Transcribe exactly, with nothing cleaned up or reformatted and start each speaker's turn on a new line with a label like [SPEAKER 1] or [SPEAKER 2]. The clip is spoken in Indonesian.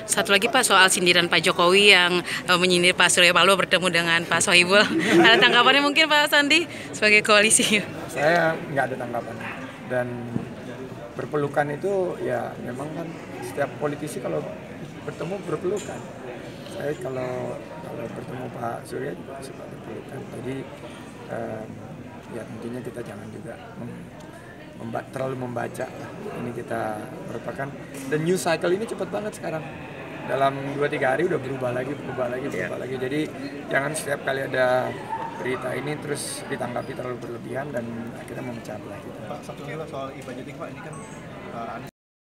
[SPEAKER 1] Satu lagi Pak, soal sindiran Pak Jokowi yang uh, menyindir Pak Surya Paloh bertemu dengan Pak Sohibul. Ada tanggapannya mungkin Pak Sandi sebagai koalisi?
[SPEAKER 2] Saya nggak ada tanggapan. Dan berpelukan itu ya memang kan setiap politisi kalau bertemu berpelukan. Saya kalau kalau bertemu Pak Surya juga suka berpelukan. Jadi um, ya tentunya kita jangan juga mem- memba- terlalu membaca lah. Ini kita merupakan the news cycle ini cepat banget sekarang. Dalam dua tiga hari udah berubah lagi, berubah lagi, berubah lagi. Jadi jangan setiap kali ada berita ini terus ditanggapi terlalu berlebihan dan akhirnya memecah belah gitu.
[SPEAKER 3] Pak, satu lagi Pak, soal e-budgeting Pak, ini kan uh, Anies